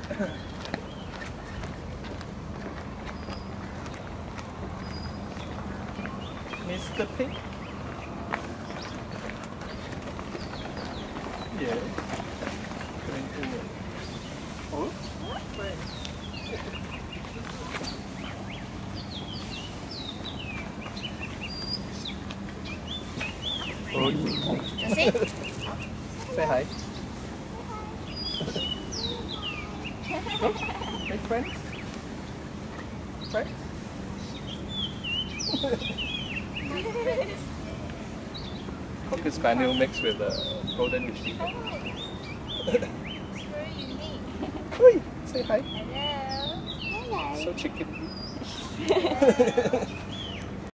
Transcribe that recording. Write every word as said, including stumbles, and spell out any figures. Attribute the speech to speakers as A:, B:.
A: Mister Pig? Yeah. Going over. Oh, thanks. Oh,
B: Jesse?
A: say hi. Oh, make friends? Friends? Cocker Spaniel mixed with a Golden Retriever.
B: It's very unique.
A: Oi, say hi.
B: Hello.
A: So chicken.
B: Hello.